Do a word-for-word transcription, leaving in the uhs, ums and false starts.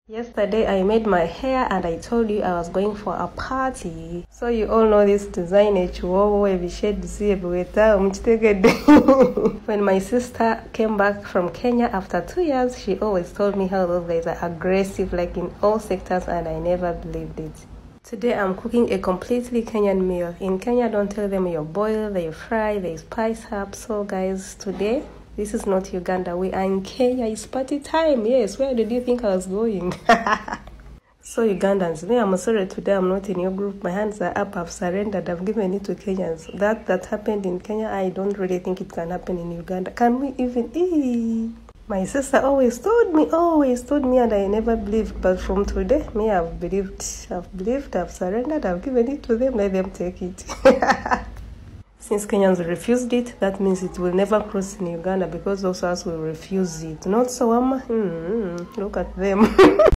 Yesterday I made my hair and I told you I was going for a party. So you all know this design. When my sister came back from Kenya after two years, she always told me how those guys are aggressive like in all sectors, and I never believed it. Today I'm cooking a completely Kenyan meal. In Kenya, don't tell them you boil, they fry, they spice up. So guys, today, this is not Uganda. We are in Kenya. It's party time. Yes, where did you think I was going? So Ugandans, me, I'm sorry today I'm not in your group. My hands are up. I've surrendered. I've given it to Kenyans. That that happened in Kenya, I don't really think it can happen in Uganda. Can we even eat? My sister always told me, always told me, and I never believed. But from today, me, I've believed. I've believed, I've surrendered, I've given it to them. Let them take it. Since Kenyans refused it, that means it will never cross in Uganda, because those of us will refuse it. Not so, um, mm, look at them.